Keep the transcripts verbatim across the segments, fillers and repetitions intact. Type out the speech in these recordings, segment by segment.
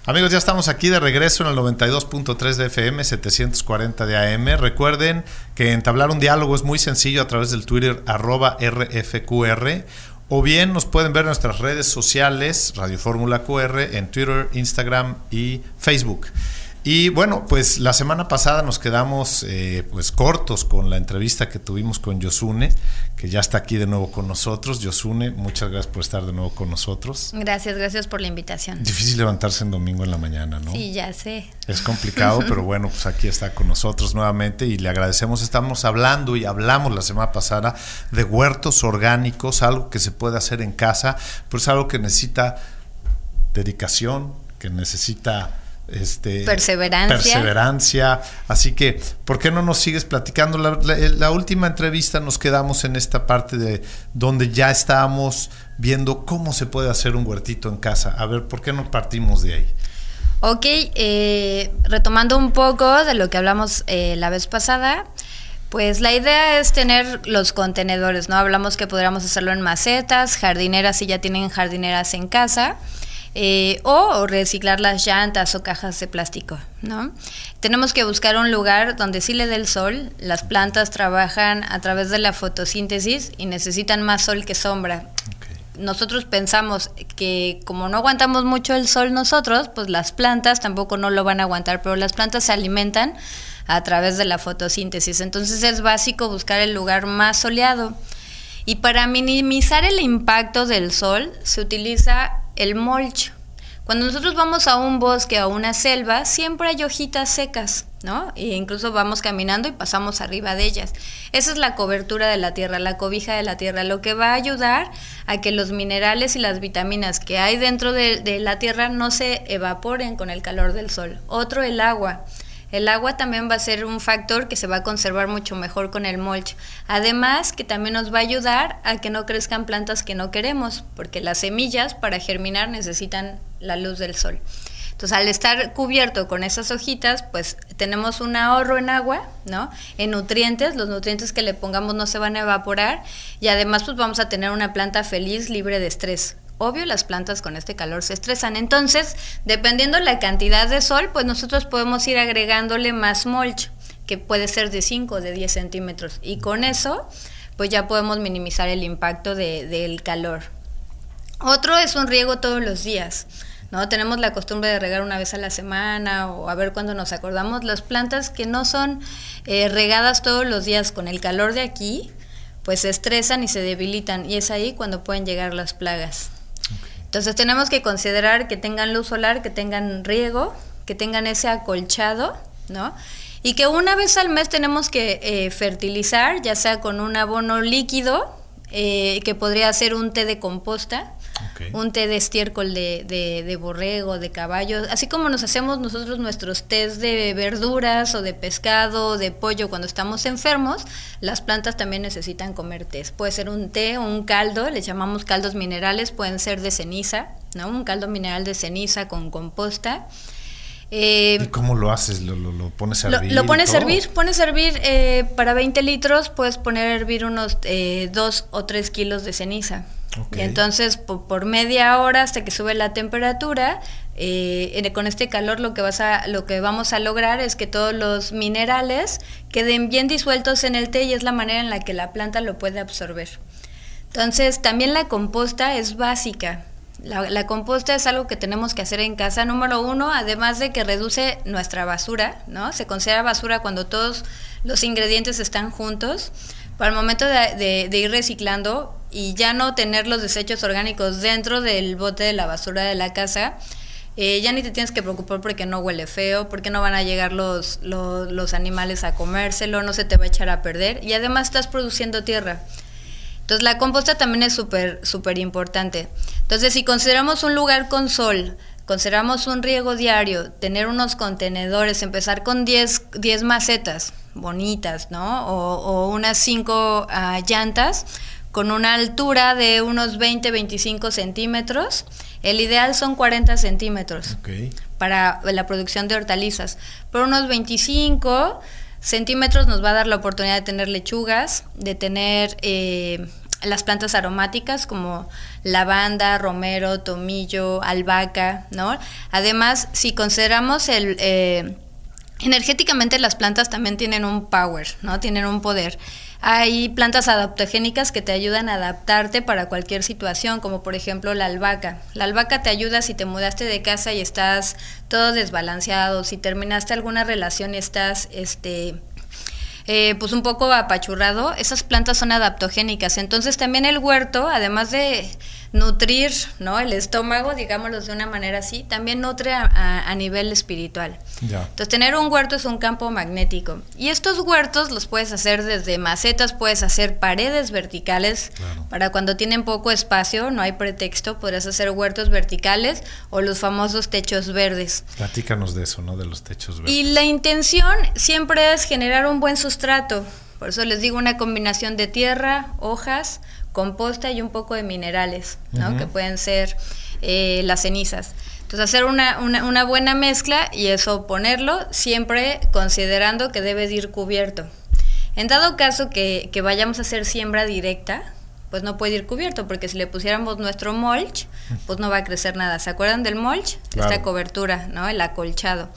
Amigos, ya estamos aquí de regreso en el noventa y dos punto tres de F M, setecientos cuarenta de A M. Recuerden que entablar un diálogo es muy sencillo a través del Twitter arroba R F Q R, o bien nos pueden ver en nuestras redes sociales, Radio Fórmula Q R, en Twitter, Instagram y Facebook. Y bueno, pues la semana pasada nos quedamos eh, pues cortos con la entrevista que tuvimos con Yosune, que ya está aquí de nuevo con nosotros. Yosune, muchas gracias por estar de nuevo con nosotros. Gracias, gracias por la invitación. Difícil levantarse en domingo en la mañana, ¿no? Sí, ya sé. Es complicado, pero bueno, pues aquí está con nosotros nuevamente y le agradecemos. Estamos hablando y hablamos la semana pasada de huertos orgánicos, algo que se puede hacer en casa, pero es algo que necesita dedicación, que necesita... Este, perseverancia. perseverancia. Así que, ¿por qué no nos sigues platicando? La, la, la última entrevista nos quedamos en esta parte de donde ya estábamos viendo cómo se puede hacer un huertito en casa. A ver, ¿por qué no partimos de ahí? Ok, eh, retomando un poco de lo que hablamos eh, la vez pasada, pues la idea es tener los contenedores, ¿no? Hablamos que podríamos hacerlo en macetas, jardineras si ya tienen jardineras en casa. Eh, o reciclar las llantas o cajas de plástico, ¿no? Tenemos que buscar un lugar donde sí le dé el sol. Las plantas trabajan a través de la fotosíntesis y necesitan más sol que sombra. Okay. Nosotros pensamos que como no aguantamos mucho el sol nosotros, pues las plantas tampoco no lo van a aguantar, pero las plantas se alimentan a través de la fotosíntesis. Entonces es básico buscar el lugar más soleado. Y para minimizar el impacto del sol se utiliza el mulch. Cuando nosotros vamos a un bosque o a una selva, siempre hay hojitas secas, ¿no? E incluso vamos caminando y pasamos arriba de ellas. Esa es la cobertura de la tierra, la cobija de la tierra, lo que va a ayudar a que los minerales y las vitaminas que hay dentro de, de la tierra no se evaporen con el calor del sol. Otro, el agua. El agua también va a ser un factor que se va a conservar mucho mejor con el mulch. Además, que también nos va a ayudar a que no crezcan plantas que no queremos, porque las semillas para germinar necesitan la luz del sol. Entonces, al estar cubierto con esas hojitas, pues tenemos un ahorro en agua, ¿no? En nutrientes, los nutrientes que le pongamos no se van a evaporar y además pues vamos a tener una planta feliz, libre de estrés. Obvio, las plantas con este calor se estresan. Entonces, dependiendo la cantidad de sol, pues nosotros podemos ir agregándole más mulch, que puede ser de cinco o de diez centímetros. Y con eso, pues ya podemos minimizar el impacto de, del calor. Otro es un riego todos los días, ¿no? Tenemos la costumbre de regar una vez a la semana o a ver cuando nos acordamos. Las plantas que no son eh, regadas todos los días con el calor de aquí, pues se estresan y se debilitan. Y es ahí cuando pueden llegar las plagas. Entonces tenemos que considerar que tengan luz solar, que tengan riego, que tengan ese acolchado, ¿no? Y que una vez al mes tenemos que eh, fertilizar, ya sea con un abono líquido, eh, que podría ser un té de composta, okay, un té de estiércol de, de, de borrego, de caballo, así como nos hacemos nosotros nuestros tés de verduras o de pescado o de pollo cuando estamos enfermos, las plantas también necesitan comer tés. Puede ser un té o un caldo, les llamamos caldos minerales, pueden ser de ceniza, ¿no? Un caldo mineral de ceniza con composta. Eh, ¿Y cómo lo haces? ¿Lo, lo, lo pones a hervir? Lo, lo pones a hervir, pones a hervir eh, para veinte litros, puedes poner a hervir unos eh, dos o tres kilos de ceniza. Okay. Y entonces por, por media hora hasta que sube la temperatura, eh, con este calor lo que vas a, lo que vamos a lograr es que todos los minerales queden bien disueltos en el té y es la manera en la que la planta lo puede absorber. Entonces también la composta es básica. La, la composta es algo que tenemos que hacer en casa, número uno, además de que reduce nuestra basura, ¿no? Se considera basura cuando todos los ingredientes están juntos. Para el momento de, de, de ir reciclando y ya no tener los desechos orgánicos dentro del bote de la basura de la casa, eh, ya ni te tienes que preocupar porque no huele feo, porque no van a llegar los, los, los animales a comérselo, no se te va a echar a perder y además estás produciendo tierra. Entonces la composta también es súper súper importante. Entonces si consideramos un lugar con sol, consideramos un riego diario, tener unos contenedores, empezar con diez macetas bonitas, ¿no? O, o unas cinco uh, llantas con una altura de unos veinte a veinticinco centímetros. El ideal son cuarenta centímetros, okay, para la producción de hortalizas. Por unos veinticinco centímetros nos va a dar la oportunidad de tener lechugas, de tener eh, las plantas aromáticas como lavanda, romero, tomillo, albahaca, ¿no? Además, si consideramos el... Eh, energéticamente las plantas también tienen un power, ¿no? Tienen un poder. Hay plantas adaptogénicas que te ayudan a adaptarte para cualquier situación, como por ejemplo la albahaca. La albahaca te ayuda si te mudaste de casa y estás todo desbalanceado, si terminaste alguna relación y estás este eh, pues un poco apachurrado. Esas plantas son adaptogénicas. Entonces también el huerto, además de nutrir, ¿no?, el estómago, digámoslo de una manera así, también nutre a, a, a nivel espiritual. Ya. Entonces tener un huerto es un campo magnético. Y estos huertos los puedes hacer desde macetas, puedes hacer paredes verticales, claro, para cuando tienen poco espacio, no hay pretexto, podrás hacer huertos verticales o los famosos techos verdes. Platícanos de eso, ¿no?, de los techos verdes. Y la intención siempre es generar un buen sustrato. Por eso les digo una combinación de tierra, hojas, composta y un poco de minerales, ¿no? Uh-huh. Que pueden ser eh, las cenizas. Entonces hacer una, una, una buena mezcla y eso ponerlo siempre considerando que debe de ir cubierto. En dado caso que, que vayamos a hacer siembra directa, pues no puede ir cubierto, porque si le pusiéramos nuestro mulch, pues no va a crecer nada. ¿Se acuerdan del mulch? Claro. Esta cobertura, ¿no?, el acolchado.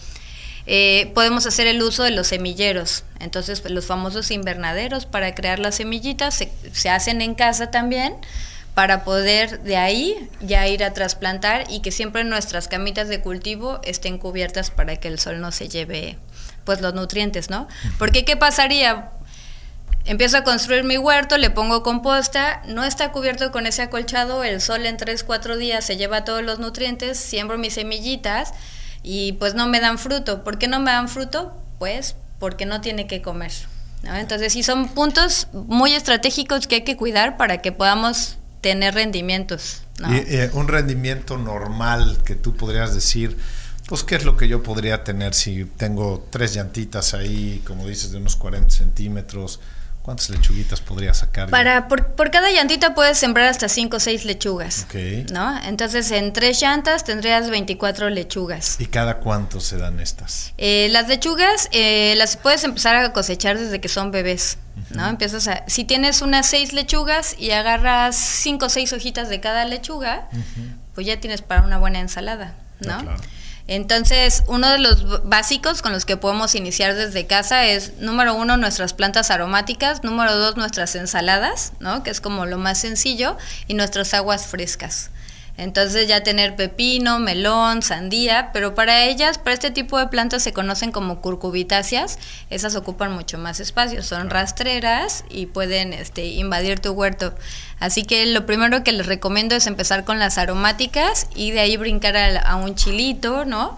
Eh, podemos hacer el uso de los semilleros. Entonces, pues, los famosos invernaderos para crear las semillitas se, se hacen en casa también, para poder de ahí ya ir a trasplantar y que siempre nuestras camitas de cultivo estén cubiertas para que el sol no se lleve pues los nutrientes, ¿no? Porque ¿qué pasaría? Empiezo a construir mi huerto, le pongo composta, no está cubierto con ese acolchado, el sol en tres, cuatro días se lleva todos los nutrientes, siembro mis semillitas y pues no me dan fruto. ¿Por qué no me dan fruto? Pues porque no tiene que comer, ¿no? Entonces sí son puntos muy estratégicos que hay que cuidar para que podamos tener rendimientos, ¿no? Y, eh, un rendimiento normal que tú podrías decir, pues qué es lo que yo podría tener si tengo tres llantitas ahí, como dices, de unos cuarenta centímetros. ¿Cuántas lechuguitas podría sacar? Para, por, por cada llantita puedes sembrar hasta cinco o seis lechugas, okay, ¿no? Entonces en tres llantas tendrías veinticuatro lechugas. ¿Y cada cuánto se dan estas? Eh, las lechugas eh, las puedes empezar a cosechar desde que son bebés, ¿no? Uh-huh. Empiezas a, si tienes unas seis lechugas y agarras cinco o seis hojitas de cada lechuga, uh-huh, pues ya tienes para una buena ensalada, ¿no? No, claro. Entonces, uno de los básicos con los que podemos iniciar desde casa es, número uno, nuestras plantas aromáticas, número dos, nuestras ensaladas, ¿no?, que es como lo más sencillo, y nuestras aguas frescas. Entonces ya tener pepino, melón, sandía, pero para ellas, para este tipo de plantas se conocen como curcubitáceas, esas ocupan mucho más espacio, son rastreras y pueden este, invadir tu huerto. Así que lo primero que les recomiendo es empezar con las aromáticas y de ahí brincar a, a un chilito, ¿no?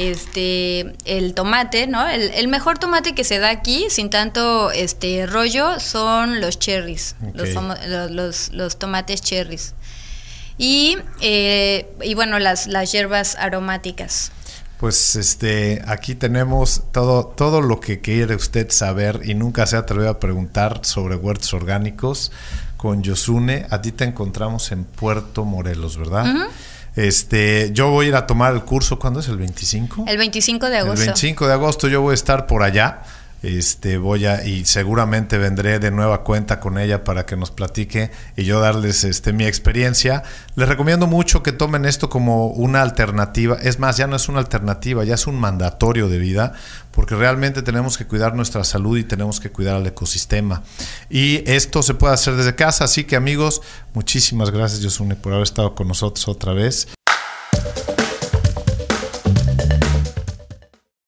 Este, el tomate, ¿no? El, el mejor tomate que se da aquí, sin tanto este rollo, son los cherries, okay, los, famo- los, los, los tomates cherries. Y, eh, y bueno, las, las hierbas aromáticas. Pues este, aquí tenemos todo, todo lo que quiere usted saber y nunca se ha atrevido a preguntar sobre huertos orgánicos con Yosune. A ti te encontramos en Puerto Morelos, ¿verdad? Uh-huh. Este, yo voy a ir a tomar el curso, ¿cuándo es? ¿El veinticinco? El veinticinco de agosto. El veinticinco de agosto yo voy a estar por allá. Este, voy a, y seguramente vendré de nueva cuenta con ella para que nos platique y yo darles este, mi experiencia. Les recomiendo mucho que tomen esto como una alternativa. Es más, ya no es una alternativa, ya es un mandatorio de vida, porque realmente tenemos que cuidar nuestra salud y tenemos que cuidar al ecosistema. Y esto se puede hacer desde casa, así que amigos, muchísimas gracias, Yosune, por haber estado con nosotros otra vez.